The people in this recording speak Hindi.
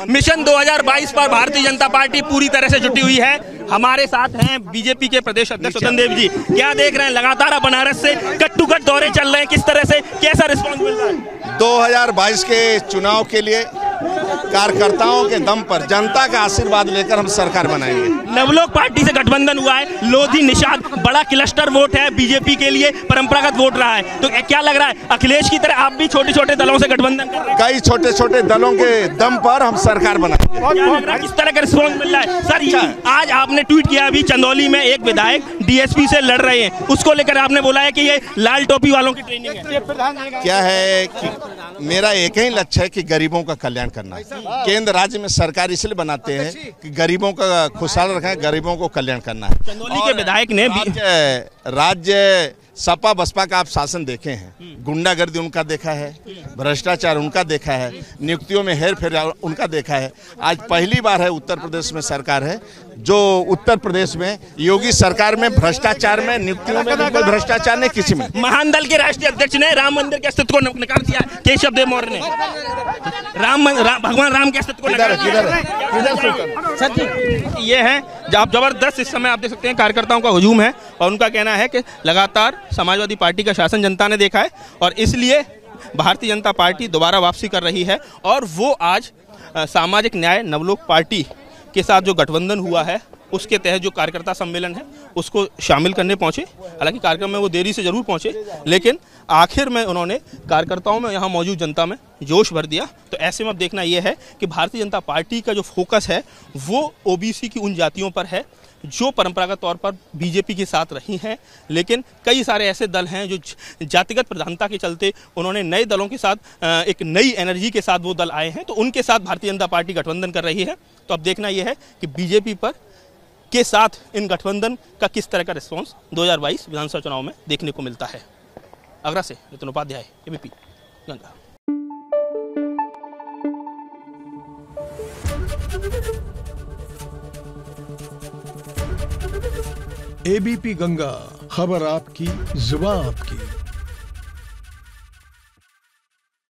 मिशन 2022 पर भारतीय जनता पार्टी पूरी तरह से जुटी हुई है। हमारे साथ हैं बीजेपी के प्रदेश अध्यक्ष स्वतंत्र देव जी। क्या देख रहे हैं, लगातार बनारस से कट टू कट दौरे चल रहे हैं, किस तरह से कैसा रिस्पॉन्स मिल रहा है? 2022 के चुनाव के लिए कार्यकर्ताओं के दम पर जनता का आशीर्वाद लेकर हम सरकार बनाएंगे। नवलोक पार्टी से गठबंधन हुआ है, लोधी निषाद बड़ा क्लस्टर वोट है बीजेपी के लिए, परंपरागत वोट रहा है, तो क्या लग रहा है अखिलेश की तरह आप भी छोटे छोटे दलों से गठबंधन कर रहे हैं? कई छोटे छोटे दलों के दम पर हम सरकार बनाएंगे। क्या लग रहा है, किस तरह का रिस्पॉन्स मिल रहा है? सर आज आपने ट्वीट किया, अभी चंदौली में एक विधायक डीएसपी से लड़ रहे हैं, उसको लेकर आपने बोला है कि ये लाल टोपी वालों की ट्रेनिंग है। क्या है कि मेरा एक ही लक्ष्य है कि गरीबों का कल्याण करना है। केंद्र राज्य में सरकार इसलिए बनाते हैं कि गरीबों का खुशहाल रखें, गरीबों को कल्याण करना है। चंदौली के विधायक ने राज्य सपा बसपा का आप शासन देखे हैं, गुंडागर्दी उनका देखा है, भ्रष्टाचार उनका देखा है, नियुक्तियों में हेर फेर उनका देखा है। आज पहली बार है उत्तर प्रदेश में सरकार है जो उत्तर प्रदेश में योगी सरकार में भ्रष्टाचार में नियुक्तियों में कोई भ्रष्टाचार नहीं किसी में। महान दल के राष्ट्रीय अध्यक्ष ने राम मंदिर के अस्तित्व को नकार दिया, केशव देव मौर्य ने भगवान राम के अस्तित्व को नकार दिया। ये है आप जबरदस्त, इस समय आप देख सकते हैं कार्यकर्ताओं का हुजूम है और उनका कहना है कि लगातार समाजवादी पार्टी का शासन जनता ने देखा है और इसलिए भारतीय जनता पार्टी दोबारा वापसी कर रही है। और वो आज सामाजिक न्याय नवलोक पार्टी के साथ जो गठबंधन हुआ है उसके तहत जो कार्यकर्ता सम्मेलन है उसको शामिल करने पहुंचे। हालांकि कार्यक्रम में वो देरी से जरूर पहुंचे, लेकिन आखिर में उन्होंने कार्यकर्ताओं में, यहाँ मौजूद जनता में जोश भर दिया। तो ऐसे में अब देखना ये है कि भारतीय जनता पार्टी का जो फोकस है वो ओबीसी की उन जातियों पर है जो परंपरागत तौर पर बीजेपी के साथ रही हैं, लेकिन कई सारे ऐसे दल हैं जो जातिगत प्रधानता के चलते उन्होंने नए दलों के साथ एक नई एनर्जी के साथ वो दल आए हैं, तो उनके साथ भारतीय जनता पार्टी गठबंधन कर रही है। तो अब देखना यह है कि बीजेपी पर के साथ इन गठबंधन का किस तरह का रिस्पॉन्स 2022 विधानसभा चुनाव में देखने को मिलता है। आगरा से नितिन उपाध्याय, एबीपी गंगा। एबीपी गंगा, खबर आपकी, जुबान आपकी।